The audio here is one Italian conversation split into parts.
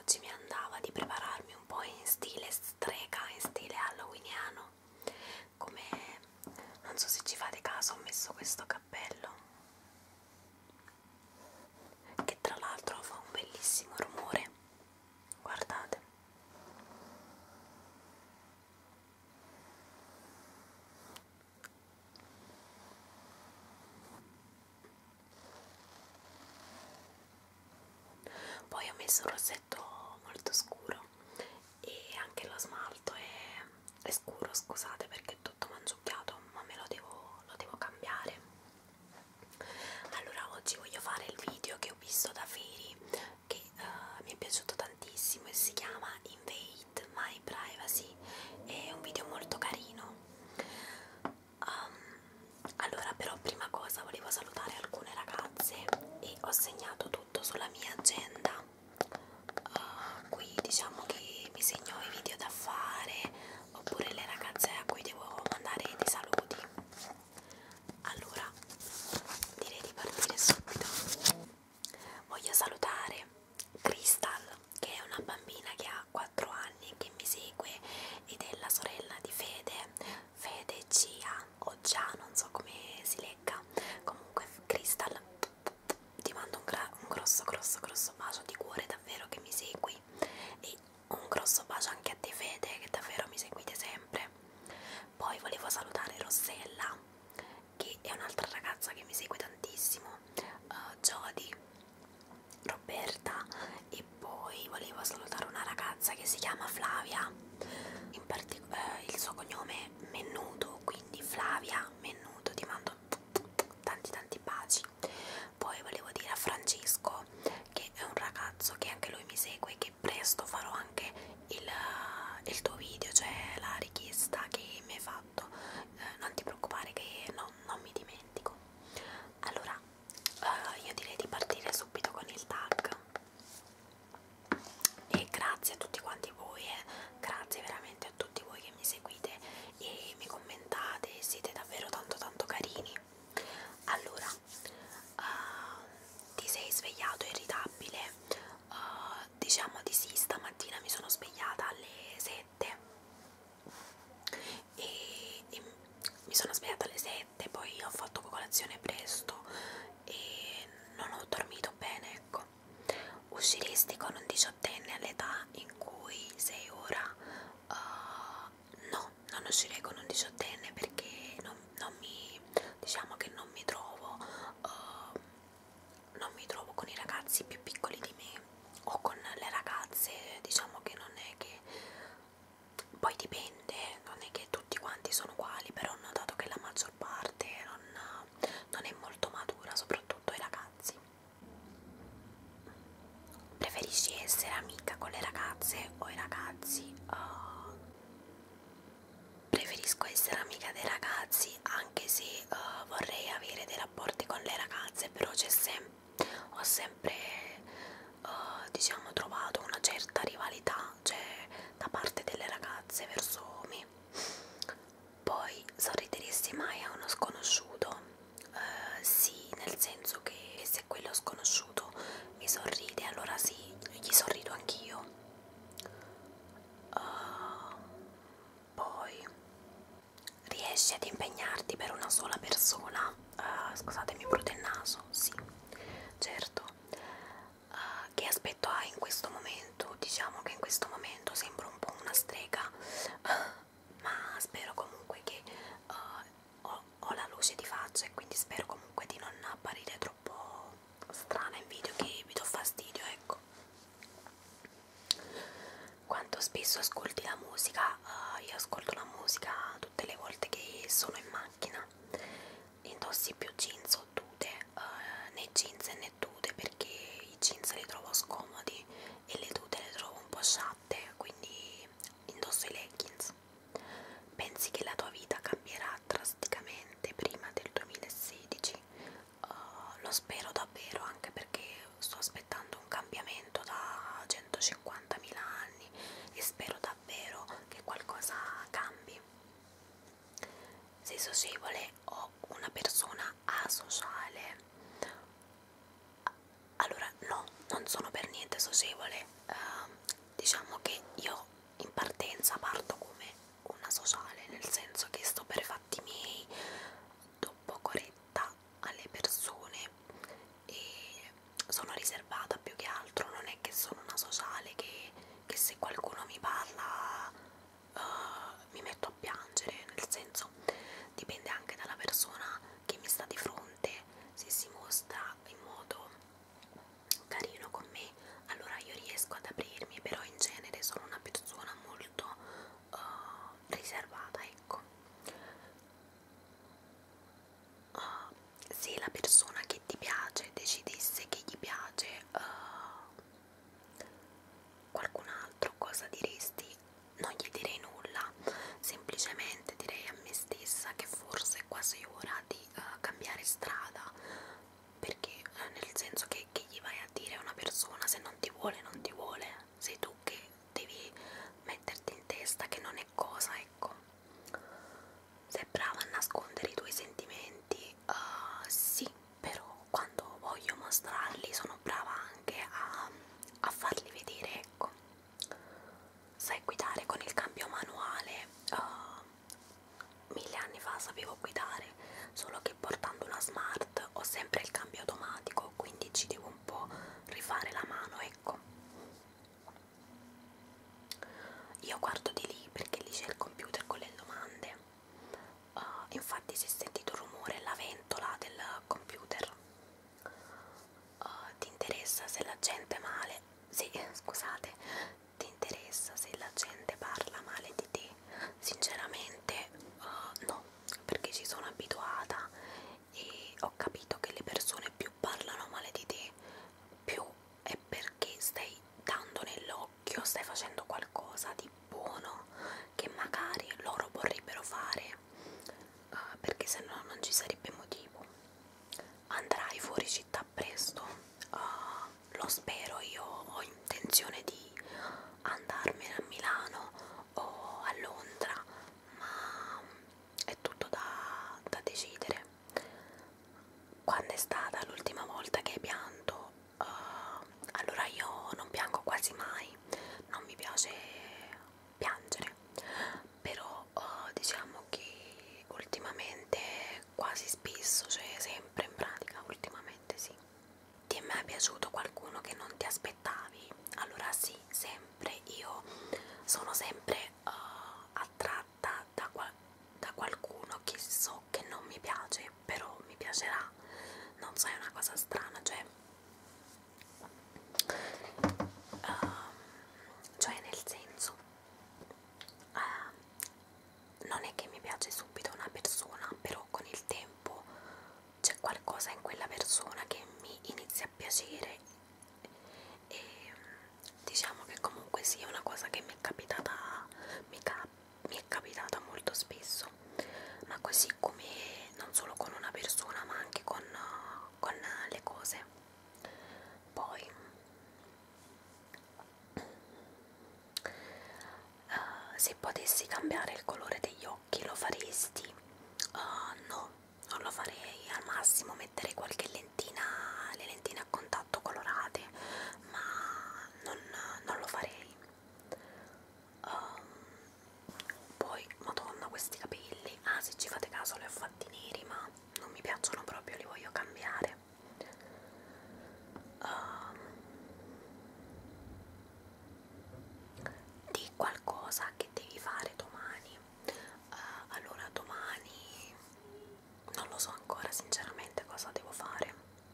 oggi mi andava di prepararmi un po' in stile strega, in stile halloweeniano. Come non so se ci fate caso, ho messo questo cappello che tra l'altro fa un bellissimo rumore, guardate. Poi ho messo un rossetto molto scuro e anche lo smalto è scuro, scusate perché è tutto mangiucchiato, ma lo devo cambiare. Allora oggi voglio fare il video che ho visto da Fairy, che mi è piaciuto tantissimo e si chiama Invade My Privacy, è un video molto carino. Allora però prima cosa volevo salutare alcune ragazze e ho segnato tutto sulla mia agenda. Qui diciamo che mi segno i video da fare oppure le ragazze a cui devo mandare dei saluti. Allora direi di partire subito. Voglio salutare Crystal, che è una bambina che ha 4 anni e che mi segue ed è la sorella di Fede Cia o Gia, non so come si legga. Comunque Crystal, ti mando un grosso bacio di cuore, davvero, che mi segui, e un grosso bacio anche a te Fede, che davvero mi seguite sempre. Poi volevo salutare Rossella, che è un'altra ragazza che mi segue tantissimo, Jody, Roberta, e poi volevo salutare una ragazza che si chiama Flavia, in particolare il suo cognome è Mennuto, quindi Flavia Mennuto, ti mando tanti baci. Poi volevo dire a Francesco, che è un ragazzo che anche lui mi segue, che presto farò anche il tuo video, cioè la richiesta che mi hai fatto, non ti preoccupare che non mi dimentico. Allora io direi di partire subito con il tag. E grazie a tutti quanti voi, grazie veramente a tutti voi che mi seguite e mi commentate, siete davvero tanto carini. Allora, ti sei svegliato irritabile? Diciamo di sì, stamattina mi sono svegliata alle 7 e mi sono svegliata alle 7, poi ho fatto colazione presto e non ho dormito bene, ecco. Usciresti con un diciottenne all'età in cui sei ora? No, non uscirei con un diciottenne perché diciamo che non mi trovo con i ragazzi più piccoli di me o con le ragazze, diciamo che non è che, poi dipende, non è che tutti quanti sono uguali, però ho notato che la maggior parte non è molto matura, soprattutto i ragazzi. Preferisci essere amica con le ragazze o i ragazzi? Preferisco essere amica dei ragazzi, anche se vorrei avere dei rapporti con le ragazze, però ho sempre diciamo trovato una certa rivalità, cioè da parte delle ragazze verso me. Poi sorrideresti mai a uno sconosciuto? Sì, nel senso che se quello sconosciuto mi sorride, allora sì, gli sorrido anch'io. Poi riesci ad impegnarti per una sola persona? Scusate, mi brucia il naso, sì, certo. Che aspetto hai in questo momento? Diciamo che in questo momento sembro un po' una strega, ma spero comunque che ho la luce di faccia e quindi spero comunque di non apparire troppo strana in video, che vi do fastidio, ecco. Quanto spesso ascolti la musica? Io ascolto la musica tutte le volte che sono in macchina. Indossi più jeans o tute? Né jeans né tute, perché i jeans li trovo scomodi e le tute le trovo un po' sciatte, quindi indosso i leggings. Pensi che la tua vita cambierà drasticamente prima del 2016? Lo spero davvero, anche perché sto aspettando un cambiamento da 150.000 anni e spero davvero che qualcosa cambi. Sei socievole o una persona asociale? Allora no, non sono per niente socievole, mostra in modo carino con me, allora io riesco ad aprirmi, però in genere sono una persona molto riservata, ecco. Se la persona che ti piace decidesse che gli piace qualcun altro, cosa diresti? Non gli direi nulla, semplicemente direi a me stessa che forse è quasi ora di cambiare strada, perché nel senso che gli vai a dire a una persona se non ti vuole, non ti vuole, sei tu che devi metterti in testa che non è cosa, ecco. Sei brava a nascondere i tuoi sentimenti, sì, però quando voglio mostrarli sono brava anche a farli vedere, ecco. Sai guidare con il cambio manuale? 1000 anni fa sapevo guidare, solo che portando una Smart ho sempre il cambio automatico, quindi ci devo un po' rifare la mano, ecco. Io guardo di lì perché lì c'è il computer con le domande. Infatti si è sentito il rumore, la ventola del computer. Ti interessa se la gente male? Sì, scusate, ti interessa se la gente parla male di te? Sinceramente no, perché ci sono abituata e ho capito che le persone più parlano male di te, più è perché stai dando nell'occhio, stai facendo qualcosa di buono che magari loro vorrebbero fare, perché se no non ci sarebbe motivo. Andrai fuori città presto? Lo spero, io ho intenzione di andarmene a Milano o a Londra, ma è tutto da decidere. Quando è stata l'ultima volta che hai pianto? Allora io non piango quasi mai, non mi piace piangere, però diciamo che ultimamente quasi spesso, cioè sempre in pratica, ultimamente sì. Ti è mai piaciuto qualcuno che non ti aspettavi? Allora sì, sempre. Io sono sempre attratta da qualcuno che so che non mi piace, però mi piacerà. Non so, è una cosa strana, cioè nel senso, non è che mi piace subito una persona, però con il tempo c'è qualcosa in quella persona che mi inizia a piacere e diciamo che comunque sia una cosa che mi è capitata, mi è capitata molto spesso, ma così come non solo con una persona ma anche con le cose. Poi se potessi cambiare il colore degli occhi lo faresti? No, non lo farei, al massimo metterei qualche lentina, le lentine a contatto colorate, ma non lo farei. Poi, madonna, questi capelli, se ci fate caso li ho fatti neri, ma non mi piacciono proprio, li voglio cambiare. Di qualcosa che devi fare domani. Allora domani non lo so ancora sinceramente cosa devo fare.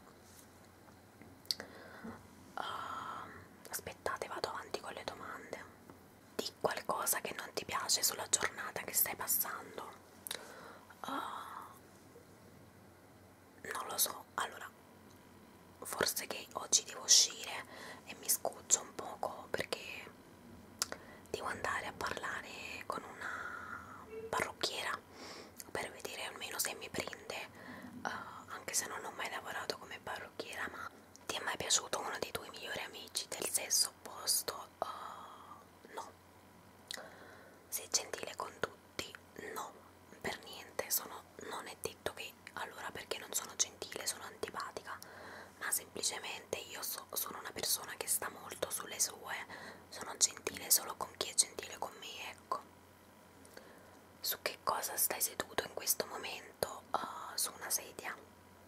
Aspettate, vado avanti con le domande. Di qualcosa che non ti piace sulla giornata che stai passando. Non lo so, allora forse che oggi devo uscire e mi scoccio un poco perché devo andare a parlare con una parrucchiera per vedere almeno se mi prende, anche se non ho mai lavorato come parrucchiera. Ma ti è mai piaciuto uno dei tuoi migliori amici del sesso opposto? No. Sei gentile con tutti? No, per niente. Non è detto che allora perché non sono gentile sono antipatica, ma semplicemente io sono una persona che sta molto sulle sue, sono gentile solo con chi è gentile con me, ecco. Su che cosa stai seduto in questo momento? Su una sedia?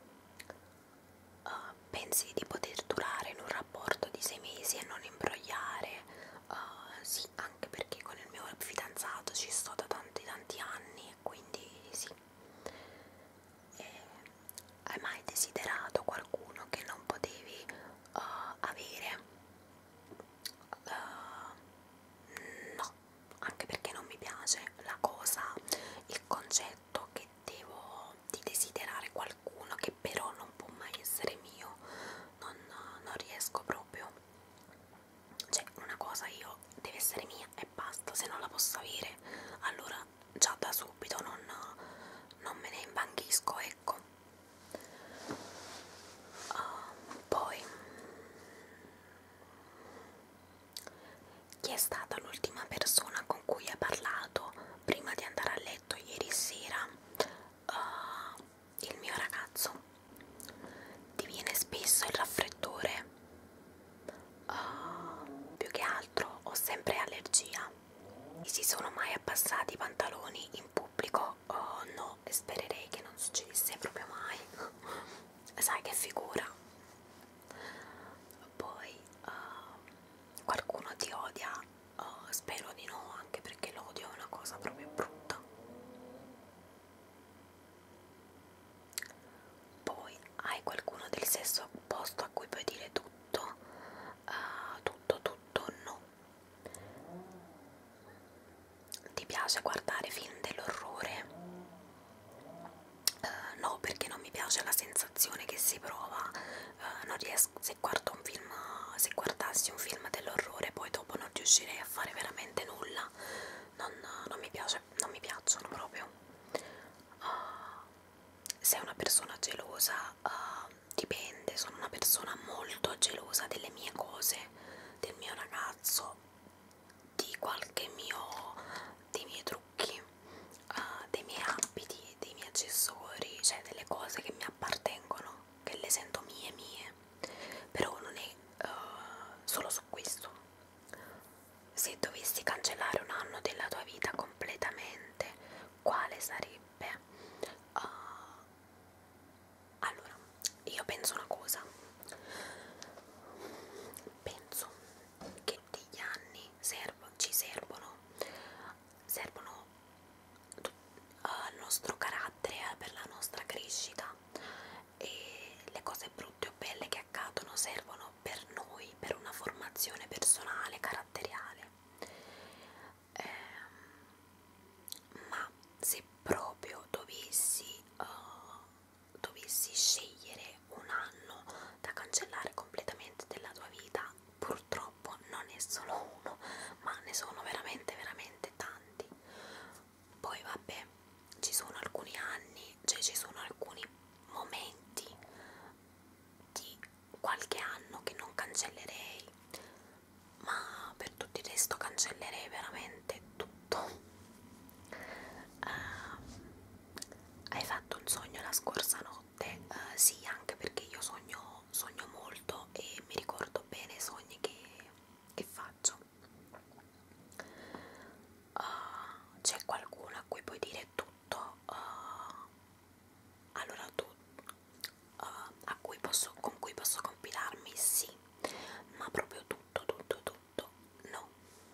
Pensi di poter durare in un rapporto di 6 mesi e non imbrogliare? Sì, anche perché con il mio fidanzato ci sto da tanti anni e quindi sì. Hai mai desiderato qualcuno è stata l'ultima persona con cui hai parlato prima di andare a letto ieri sera? Il mio ragazzo. Ti viene spesso il raffreddore? Più che altro ho sempre allergia. Mi si sono mai abbassati i pantaloni in pubblico? No, e spererei che non succedesse proprio mai. Sai che figura. Poi qualcuno ti odia? Spero di no, anche perché l'odio è una cosa proprio brutta. Poi hai qualcuno del sesso opposto a cui puoi dire tutto? Tutto no. Ti piace guardare film dell'orrore? No, perché non mi piace la sensazione che si prova. Non riesco, se guardo un film, se guardassi un film dell'orrore poi dopo non riuscirei a fare veramente nulla. Non mi piace, non mi piacciono proprio. Sei una persona gelosa? Dipende, sono una persona molto gelosa delle mie cose, del mio ragazzo, di qualche dei miei trucchi, dei miei abiti, dei miei accessori, cioè delle cose che mi appartengono, che le sento mie, però non è solo su questo. Se dovessi cancellare un anno della tua vita completamente, quale sarebbe? Allora, io penso una cosa, penso che degli anni servono al nostro carattere, per la nostra crescita, e le cose brutte o belle che accadono servono per noi, per una formazione personale, caratteriale. Ma se proprio dovessi scegliere un anno da cancellare completamente della tua vita, purtroppo non è solo uno, ma ne sono veramente tanti. Poi vabbè, ci sono alcuni anni, cioè ci sono alcuni momenti di qualche anno che non cancellerei, ma per tutto il resto cancellerei veramente tutto. Hai fatto un sogno la scorsa notte? Sì, anche perché io sogno molto e mi ricordo bene i sogni che faccio. C'è qualcuno a cui puoi dire tutto? Allora tu con cui posso compilarmi? Sì, ma proprio tutto no.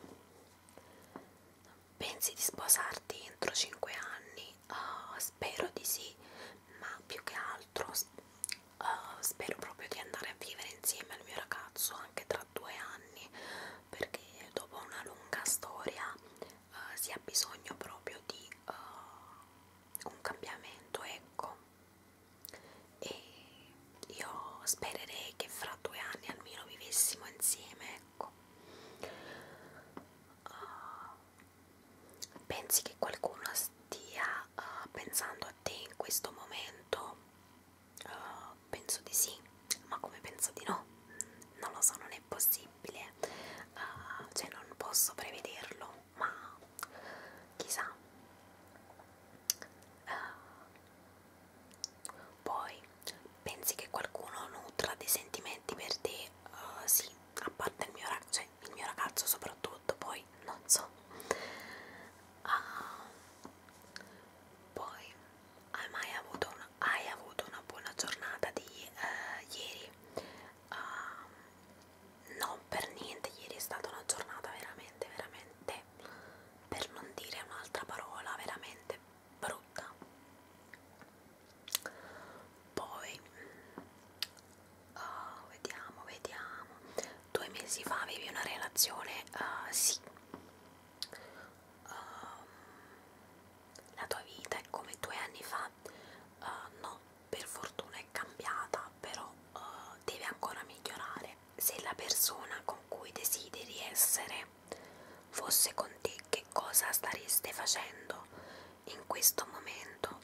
Pensi di sposarti entro 5 anni? Spero di sì, ma più che altro spero proprio di andare a vivere insieme al mio ragazzo anche tra 2 anni, perché dopo una lunga storia si ha bisogno proprio di un cambiamento, ecco. E io spererei che fra 2 anni almeno vivessimo insieme, ecco. Pensi che qualcuno stia pensando a te in questo momento? Penso di sì, ma come penso di no? Non lo so, non è possibile, cioè non posso prevederlo, ma chissà. Poi pensi che qualcuno nutra dei sentimenti per te? Sì, a parte cioè il mio ragazzo soprattutto, poi non so. Poi hai avuto una buona giornata di ieri? No, per niente, ieri è stata una giornata veramente, per non dire un'altra parola, veramente brutta. Poi vediamo. 2 mesi fa avevi una relazione? Sì. La tua vita è come 2 anni fa? No, per fortuna è cambiata, però deve ancora migliorare. Se la persona con cui desideri essere fosse con te, che cosa stareste facendo in questo momento?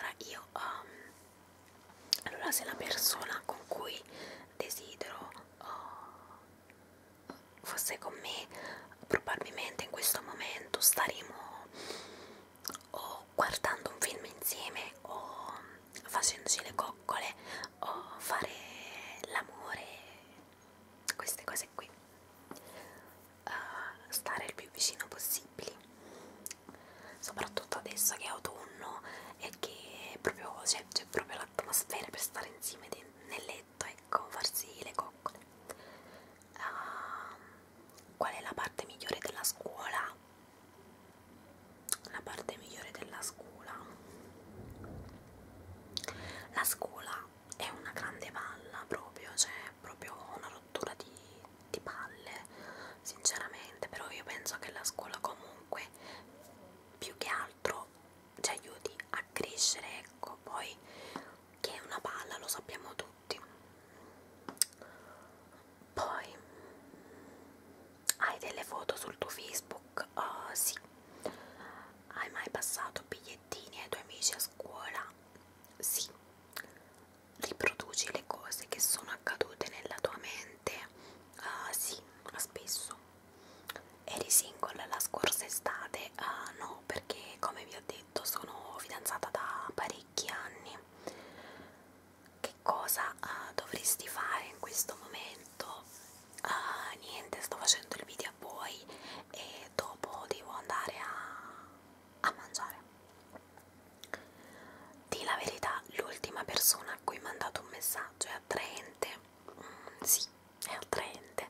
Allora se la persona con cui desidero fosse con me, staremo o guardando un film insieme o facendoci le coccole o fare l'amore, queste cose qui, stare il più vicino possibile, soprattutto adesso che è autunno e che proprio c'è proprio l'atmosfera per stare insieme nel letto, ecco, farsi le coccole. Qual è la parte migliore della scuola? La parte migliore della scuola, la scuola è una grande palla proprio, cioè proprio una rottura di palle sinceramente, però io penso che la scuola comunque più che altro ci aiuti a crescere, ecco. Poi che è una palla lo sappiamo tutti. Poi hai delle foto sul tuo Facebook? Sì. Hai mai passato bigliettini ai tuoi amici a scuola? Sì. Riproduci le cose che sono accadute nella tua mente? Sì, spesso. Eri single la scorsa estate? No, perché come vi ho detto sono fidanzata da parecchi anni. Che cosa dovresti fare in questo momento? Niente, sto facendo il video a voi e dopo devo andare a mangiare. Di la verità, l'ultima persona a cui ho mandato un messaggio è attraente? Sì, è attraente.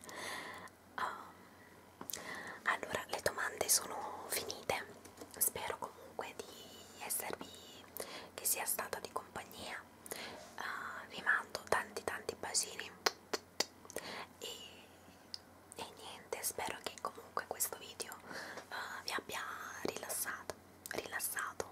Allora, le domande sono finite. Spero comunque di esservi, che sia stata di compagnia. Vi mando tanti bacini e niente, spero che comunque questo video vi abbia rilassato